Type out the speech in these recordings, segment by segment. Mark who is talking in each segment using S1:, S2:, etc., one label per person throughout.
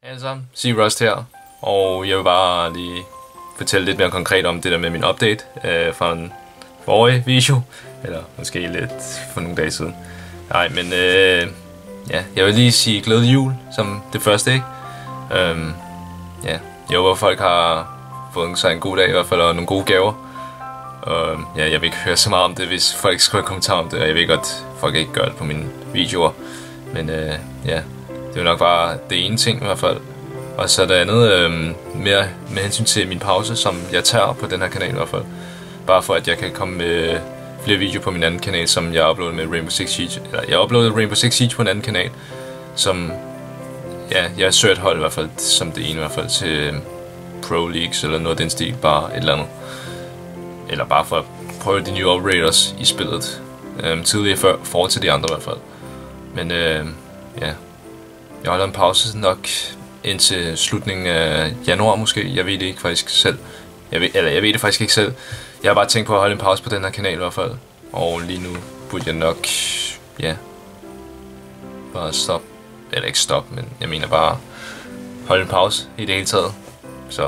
S1: Hej alle sammen, C-Rust her, og jeg vil bare lige fortælle lidt mere konkret om det der med min update fra en forrige video, eller måske lidt for nogle dage siden. Nej, men ja, jeg vil lige sige glædelig jul som det første, ikke? Ja, jeg håber folk har fået sig en god dag i hvert fald, og nogle gode gaver. Ja, jeg vil ikke høre så meget om det, hvis folk skriver kommentarer om det, og jeg ved godt, at folk ikke gør det på mine videoer. Men ja, det er nok bare det ene ting i hvert fald. Og så det andet mere med hensyn til min pause, som jeg tager på den her kanal i hvert fald. Bare for at jeg kan komme med flere videoer på min anden kanal, som jeg uploadede med Rainbow Six Siege. Eller jeg uploadede Rainbow Six Siege på en anden kanal, som ja, jeg søger et hold i hvert fald, som det ene i hvert fald til Pro Leagues eller noget af den stil, bare et eller andet. Eller bare for at prøve de nye operators i spillet tidligere før, forhold til de andre i hvert fald. Men ja, jeg holder en pause nok indtil slutningen af januar måske. Jeg ved det ikke faktisk selv. Jeg ved det faktisk ikke selv. Jeg har bare tænkt på at holde en pause på den her kanal i hvert fald. Og lige nu burde jeg nok, ja, bare stoppe. Eller ikke stoppe, men jeg mener bare holde en pause i det hele taget. Så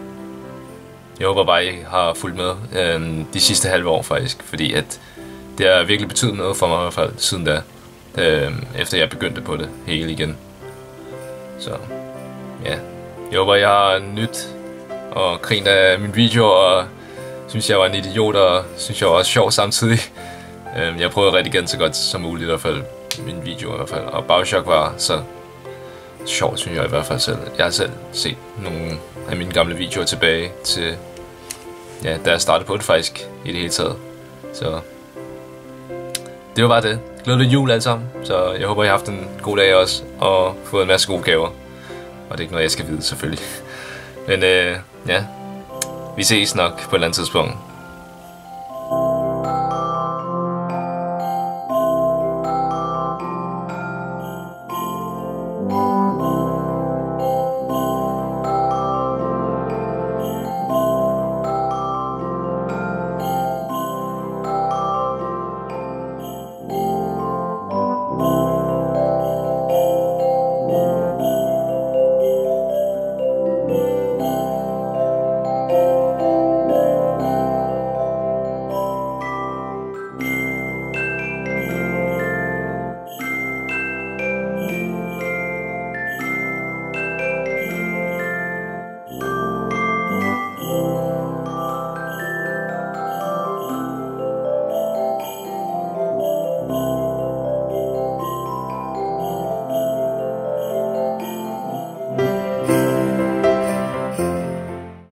S1: jeg håber bare, I har fulgt med de sidste halve år faktisk. Fordi at det har virkelig betydet noget for mig i hvert fald siden da. Efter jeg begyndte på det hele igen. Så ja, jeg håber jeg har nyt og grint af min video, og synes jeg var en idiot, og synes jeg var også sjov samtidig. Jeg prøvede rigtig gerne så godt som muligt i hvert fald, min video i hvert fald, og BioShock var så sjov, synes jeg i hvert fald selv. Jeg har selv set nogle af mine gamle videoer tilbage til, ja, da jeg startede på det faktisk i det hele taget. Så det var bare det. Glædelig jul alle sammen, så jeg håber I har haft en god dag også, og fået en masse gode gaver. Og det er ikke noget jeg skal vide selvfølgelig. Men ja, vi ses nok på et eller andet tidspunkt.